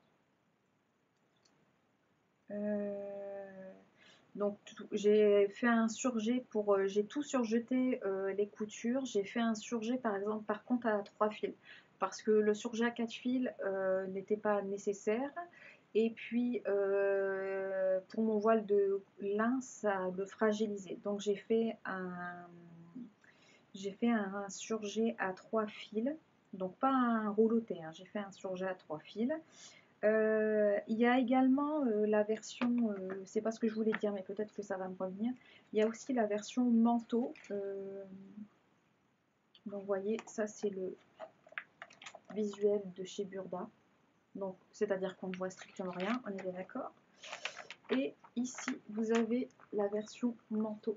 euh, donc j'ai fait un surjet pour, euh, j'ai tout surjeté euh, les coutures. J'ai fait un surjet par exemple par contre à trois fils parce que le surjet à quatre fils euh, n'était pas nécessaire. Et puis euh, pour mon voile de lin, ça le fragilisait. Donc j'ai fait un, j'ai fait un, un surjet à trois fils. Donc pas un rouloté, hein. J'ai fait un surjet à trois fils. Euh, il y a également euh, la version, euh, c'est pas ce que je voulais dire, mais peut-être que ça va me revenir. Il y a aussi la version manteau. Euh, donc, vous voyez, ça c'est le visuel de chez Burda. Donc, c'est-à-dire qu'on ne voit strictement rien, on est bien d'accord. Et ici, vous avez la version manteau.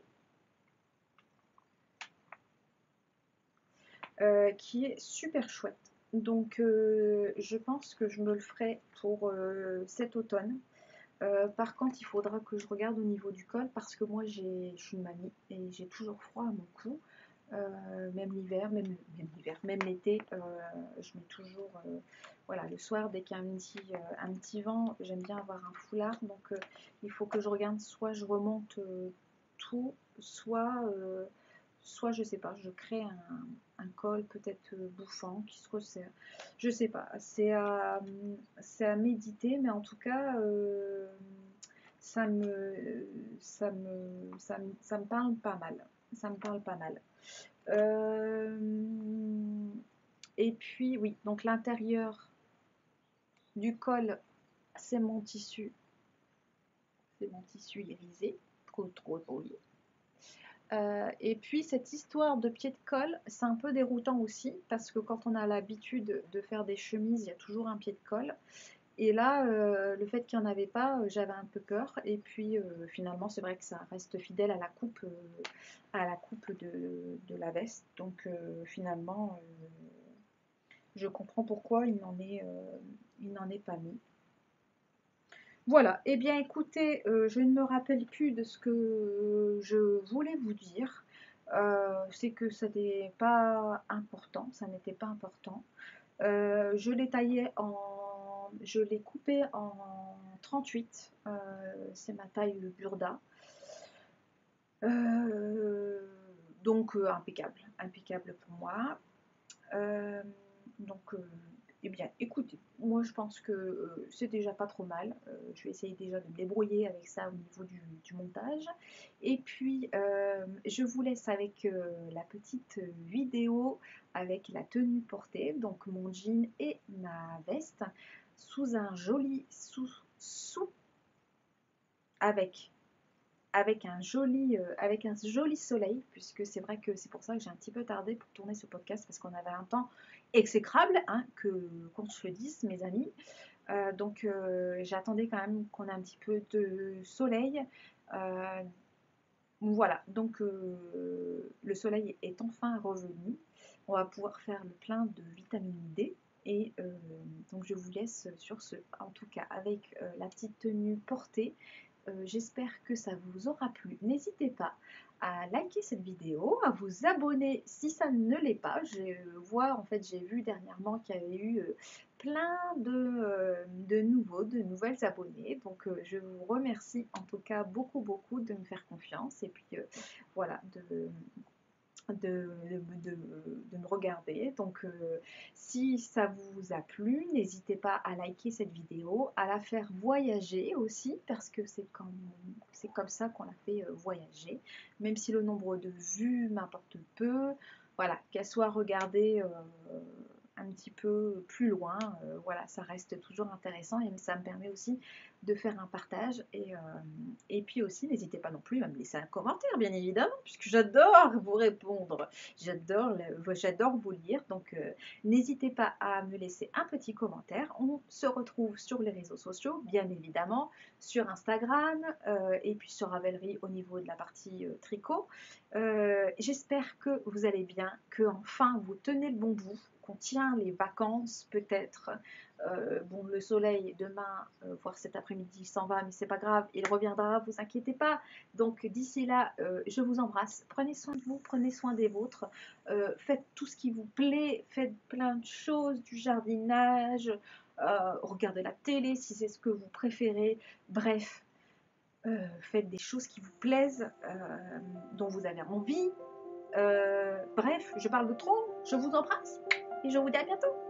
Euh, qui est super chouette. Donc, euh, je pense que je me le ferai pour euh, cet automne. Euh, par contre, il faudra que je regarde au niveau du col parce que moi, je suis une mamie et j'ai toujours froid à mon cou. Euh, même l'hiver, même, même l'hiver, même l'été, euh, je mets toujours, euh, voilà, le soir, dès qu'il y a un petit, euh, un petit vent, j'aime bien avoir un foulard. Donc, euh, il faut que je regarde, soit je remonte euh, tout, soit, euh, soit, je sais pas, je crée un, un col peut-être euh, bouffant qui se resserre. Je sais pas, c'est à, c'est à méditer, mais en tout cas, euh, ça, me, ça, me, ça, me, ça me parle pas mal. Ça me parle pas mal. Euh, et puis, oui, donc l'intérieur du col, c'est mon tissu. C'est mon tissu irisé. Trop, trop joli. Euh, et puis cette histoire de pied de colle, c'est un peu déroutant aussi parce que quand on a l'habitude de faire des chemises, il y a toujours un pied de colle. Et là, euh, le fait qu'il n'y en avait pas, euh, j'avais un peu peur. Et puis euh, finalement, c'est vrai que ça reste fidèle à la coupe, euh, à la coupe de, de la veste. Donc euh, finalement, euh, Je comprends pourquoi il n'en est, euh, il n'en est pas mis. Voilà, eh bien écoutez, euh, je ne me rappelle plus de ce que je voulais vous dire. Euh, c'est que ça n'est pas important, ça n'était pas important. Euh, je l'ai taillé en... Je l'ai coupé en trente-huit. Euh, c'est ma taille Burda. Euh, donc euh, impeccable, impeccable pour moi. Euh, donc, euh, eh bien, écoutez, moi je pense que euh, c'est déjà pas trop mal. Euh, je vais essayer déjà de me débrouiller avec ça au niveau du, du montage. Et puis, euh, je vous laisse avec euh, la petite vidéo avec la tenue portée, donc mon jean et ma veste, sous un joli sous, sous avec avec un joli, euh, avec un joli soleil, puisque c'est vrai que c'est pour ça que j'ai un petit peu tardé pour tourner ce podcast, parce qu'on avait un temps exécrable, hein, que qu'on se le dise, mes amis. Euh, donc euh, j'attendais quand même qu'on ait un petit peu de soleil. Euh, voilà, donc euh, le soleil est enfin revenu. On va pouvoir faire le plein de vitamine D. Et euh, donc je vous laisse sur ce, en tout cas avec euh, la petite tenue portée. Euh, j'espère que ça vous aura plu. N'hésitez pas à liker cette vidéo, à vous abonner si ça ne l'est pas. Je vois, en fait, j'ai vu dernièrement qu'il y avait eu euh, plein de, euh, de nouveaux, de nouvelles abonnées. Donc, euh, je vous remercie en tout cas beaucoup, beaucoup de me faire confiance et puis euh, voilà, de, de, de, de me regarder. Donc euh, si ça vous a plu, n'hésitez pas à liker cette vidéo, à la faire voyager aussi, parce que c'est comme, c'est comme ça qu'on la fait euh, voyager, même si le nombre de vues m'importe peu. Voilà, qu'elle soit regardée euh, un petit peu plus loin, euh, voilà, ça reste toujours intéressant et ça me permet aussi de faire un partage. Et, euh, et puis aussi, n'hésitez pas non plus à me laisser un commentaire, bien évidemment, puisque j'adore vous répondre, j'adore, j'adore vous lire. Donc, euh, n'hésitez pas à me laisser un petit commentaire. On se retrouve sur les réseaux sociaux, bien évidemment, sur Instagram euh, et puis sur Ravelry au niveau de la partie euh, tricot. Euh, J'espère que vous allez bien, que enfin vous tenez le bon bout, qu'on tient les vacances peut-être. Euh, bon, le soleil demain, euh, voire cet après-midi, s'en va, mais c'est pas grave, il reviendra, vous inquiétez pas. Donc d'ici là, euh, je vous embrasse. Prenez soin de vous, prenez soin des vôtres. Euh, faites tout ce qui vous plaît, faites plein de choses, du jardinage, euh, regardez la télé si c'est ce que vous préférez. Bref, euh, faites des choses qui vous plaisent, euh, dont vous avez envie. Euh, bref, je parle de trop. Je vous embrasse et je vous dis à bientôt.